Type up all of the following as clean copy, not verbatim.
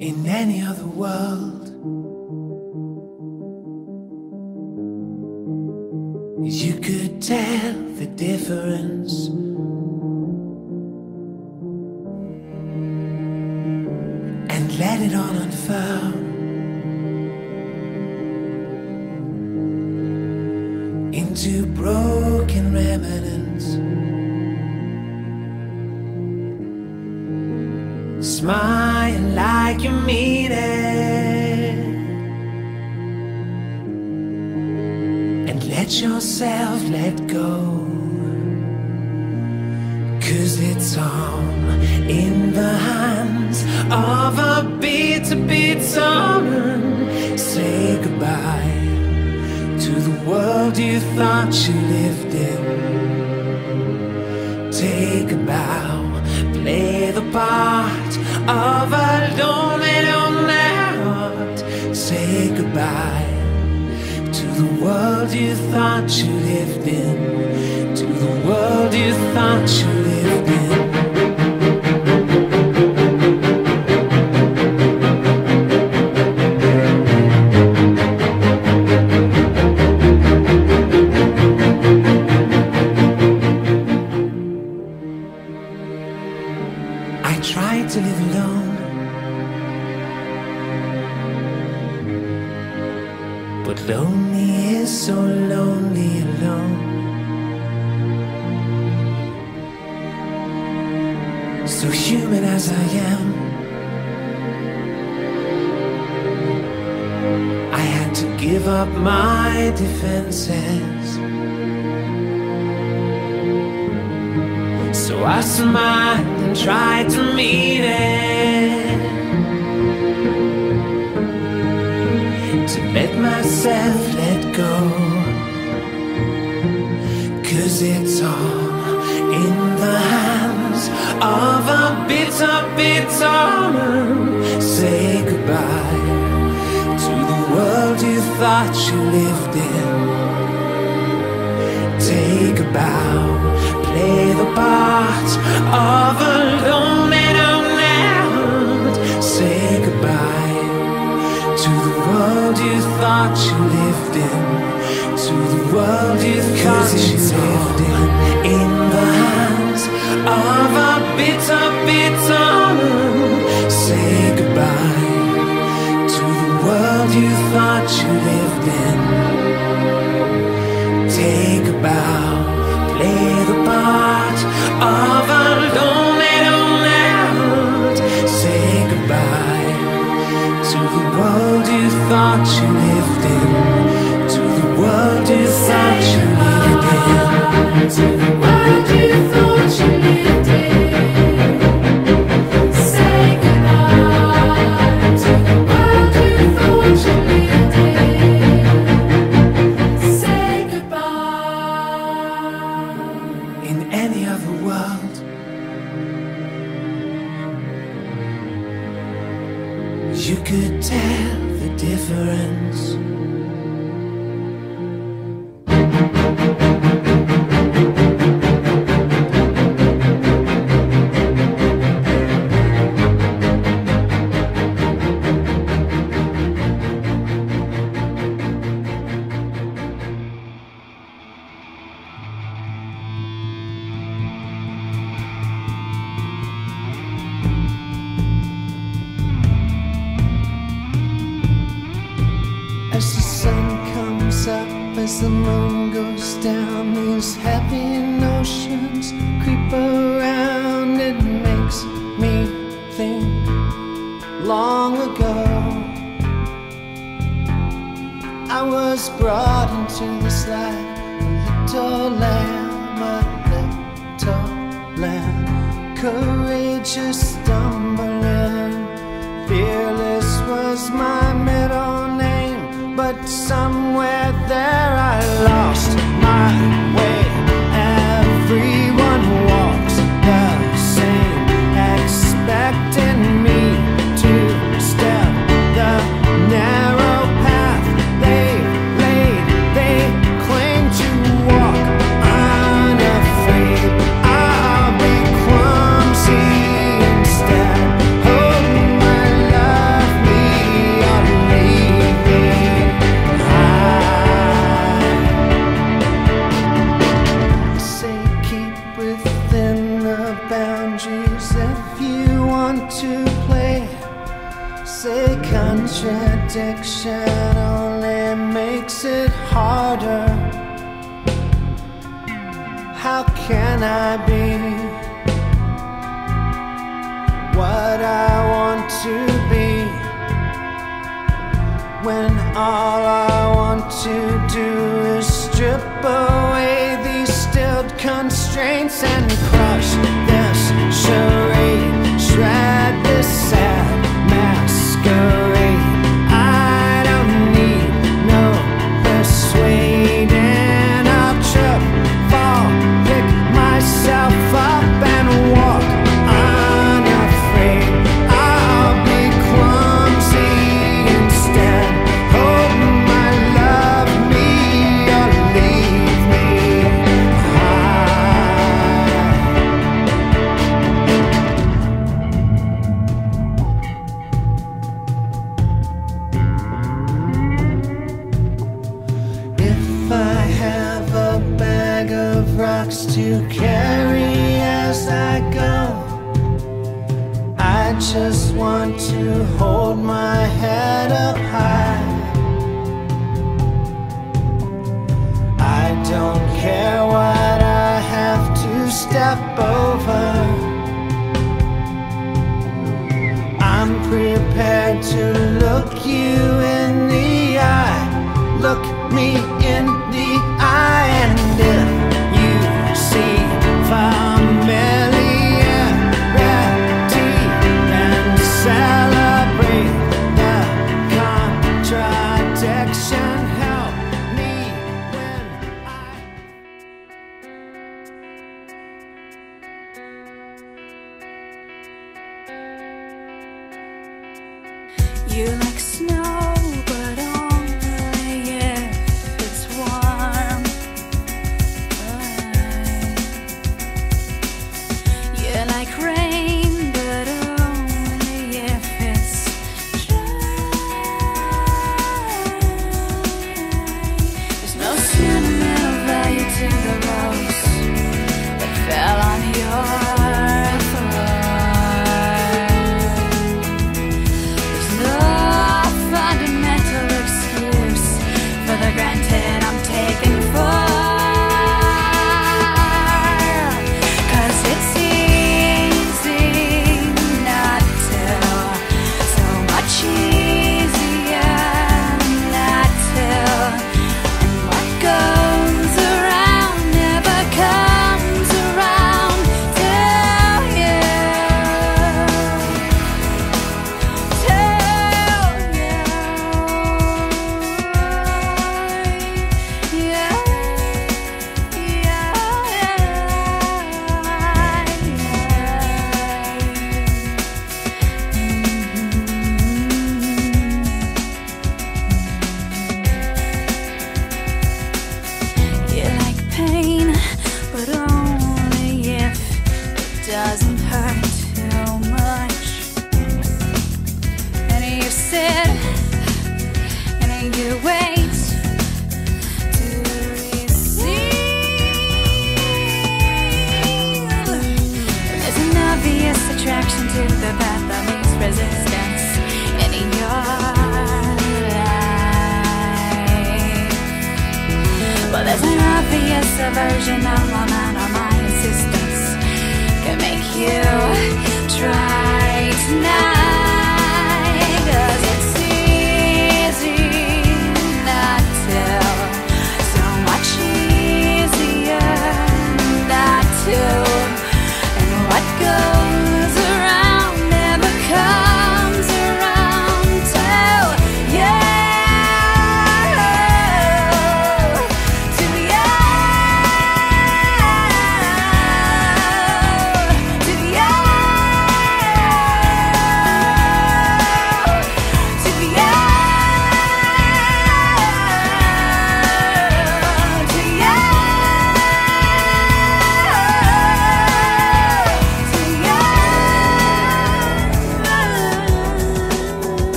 In any other world, you could tell the difference. And let it all unfurl into broken remnants. Smile like you mean it, and let yourself let go, 'cause it's all in the hands of a beat song. Say goodbye to the world you thought you lived in. Take a bow, play the part of a lonely heart. Say goodbye to the world you thought you lived in, to the world you thought you lived in. I tried to live alone, but lonely is so lonely alone. So human as I am, I had to give up my defenses. So I smiled and tried to meet it, to let myself let go, 'cause it's all in the hands of a bitter man. Say goodbye to the world you thought you lived in. Take a bow, play the part of a lonely heart. Say goodbye to the world you thought you lived in, to the world you thought you lived in the hands of a bitter man. Say goodbye to the world you thought you lived in. Take a bow, play the part of a lonely heart. Say goodbye to the world you thought you lived in, to the world you thought you lived in, to the world you thought you lived in. Say goodbye to the world you thought you lived in. Say goodbye. In any other world, you could tell the difference. As the sun comes up, as the moon goes down, these happy notions creep around. It makes me think long ago I was brought into this life, a little lamb, courageous, stumbling, fearless was my middle name. But somewhere there I lost my way. Everyone walks the same, expecting me to step the narrow path they laid. They claim to walk unafraid. I'll be clumsy instead. Hold my love. want to play. Say contradiction only makes it harder. How can I be what I want to be when all I want to do is strip away these stilled constraints and crush this charade, shred this sad masquerade. I don't need no persuading. I'll trip, fall, pick myself up and walk unafraid. I'll be clumsy instead. Hope my love me or leave me If I have a bag of rocks to carry as I go, I just want to hold my head up high. I don't care what I have to step over. I'm prepared to look you in the eye. Look me in the eye, and if you see familiarity, then celebrate the contradiction. Help me when You like snow, but only if it's warm. You like rain, but only if it's dry. There's no sentimental value to the rose that fell on your throat. There's no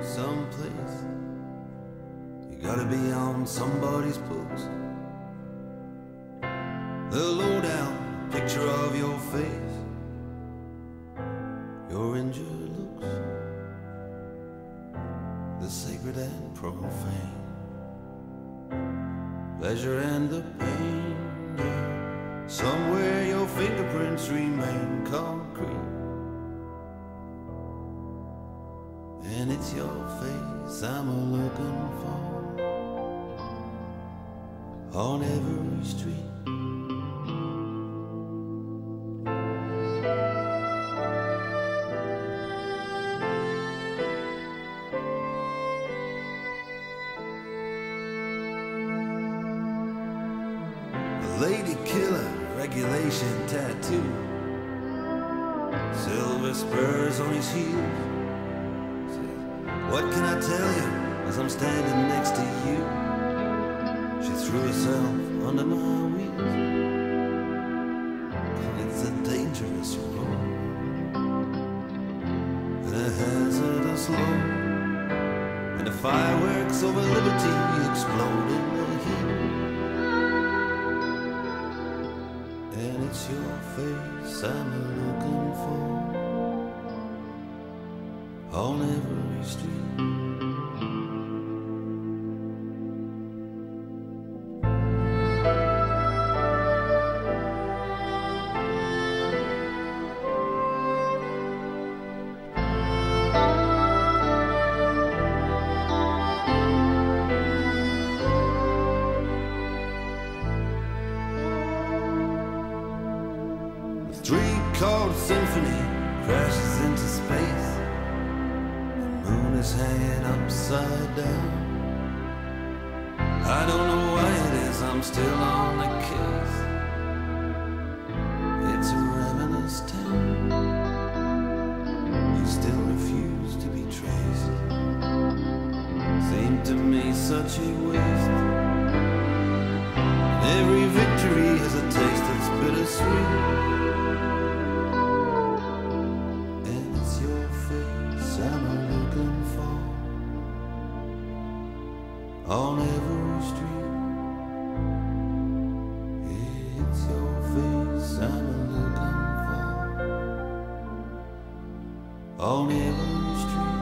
someplace. You gotta be on somebody's books. The lowdown picture of your face, your injured looks, the sacred and profane, pleasure and the pain, yeah. Somewhere your fingerprints remain concrete, and it's your face I'm looking for on every street. Lady killer, regulation tattoo, silver spurs on his heels. What can I tell you as I'm standing next to you? She threw herself under my wheels. It's a dangerous road and a hazardous load, and the fireworks over liberty explode in the heat. And it's your face I'm looking for on every street. Three-chord symphony crashes into space. The moon is hanging upside down. I don't know why it is I'm still on the case. It's a ravenous town. You still refuse to be traced. Seemed to me such a waste. Every victory has a taste that's bittersweet. I'm looking for on every street. It's your face I'm looking for on every street.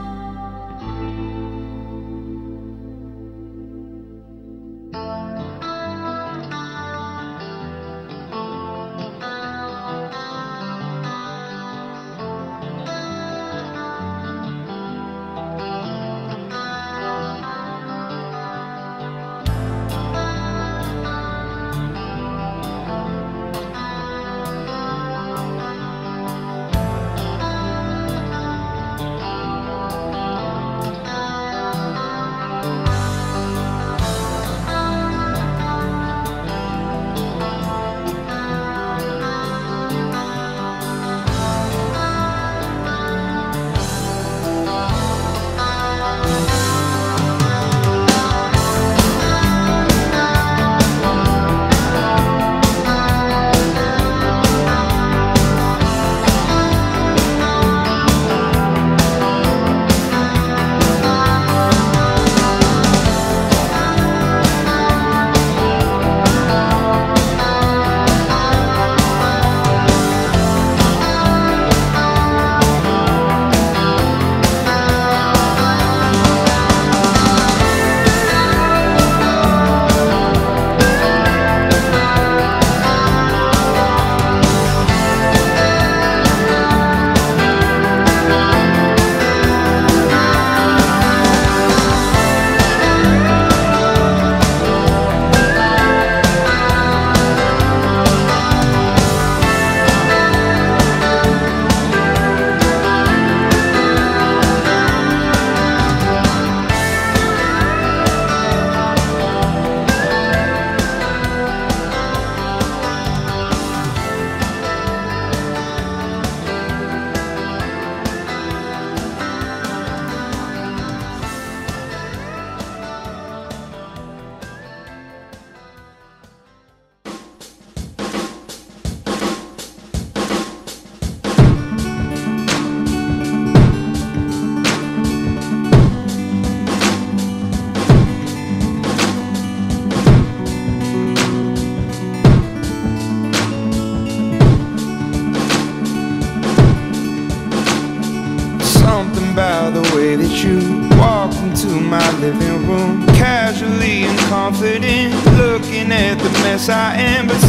living room, casually and confident, looking at the mess I am. But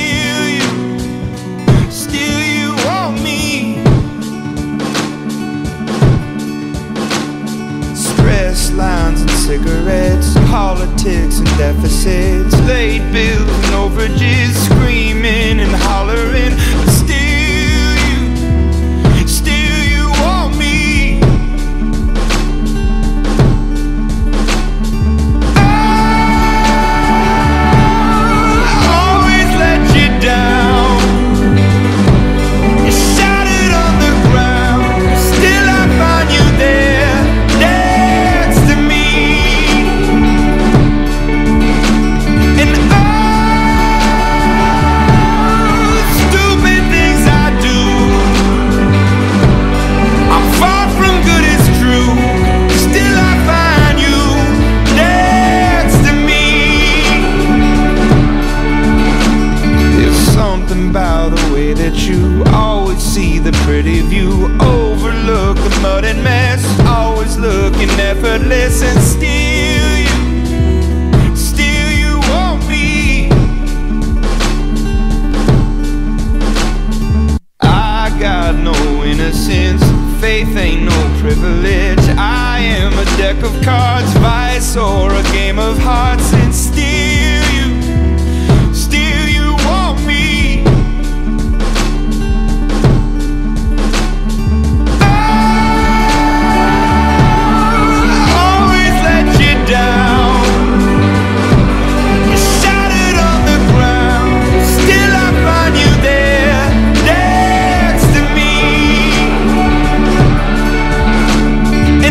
still you want me. Stress lines and cigarettes, politics and deficits, late bills and overages, screaming and hollering. But still you want me. Always let you down. You shattered on the ground, still I find you there, next to me. And stupid things I do, I'm far from good, it's true. Still I find you next to me. There's something about the way that you always see the pretty view, overlook the mud and mess, always looking effortless. And still you want me. I got no innocence, faith ain't no privilege. I am a deck of cards, vice or a game of hearts. And still you want me. Always let you down. You shattered on the ground, still I find you there, next to me. And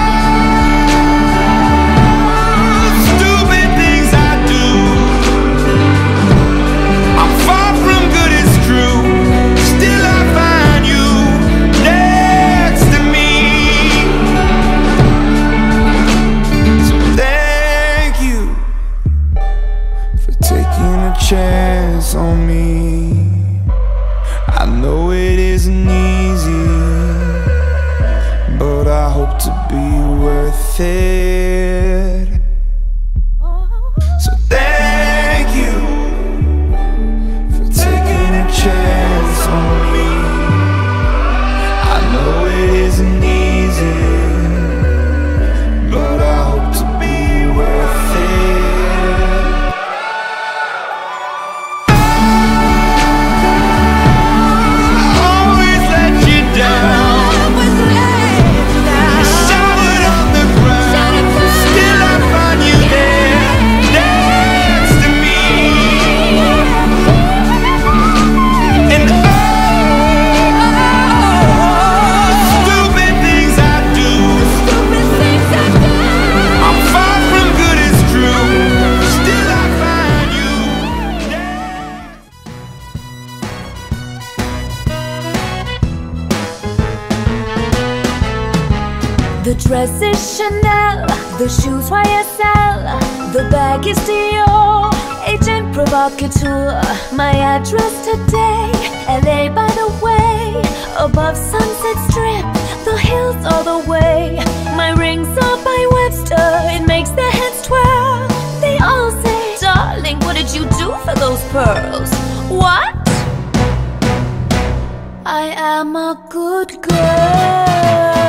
stupid things I do, I'm far from good, it's true. Still I find you next to me. So thank you for taking a chance on me. I know it isn't easy, but I hope to be worth it. So thank you for taking a chance on me. I know it isn't easy, but I hope to be worth it. Always let you down. You showered on the ground, still I find you there, next to me. And stupid things I do, I'm far from good, it's true. Still I find you The dress is Chanel, the shoes YSL, the bag is Dior, agent provocateur. My address today, LA by the way, above Sunset Strip, the hills all the way. My rings are by Webster, it makes their heads twirl. They all say, darling, what did you do for those pearls? What? I am a good girl.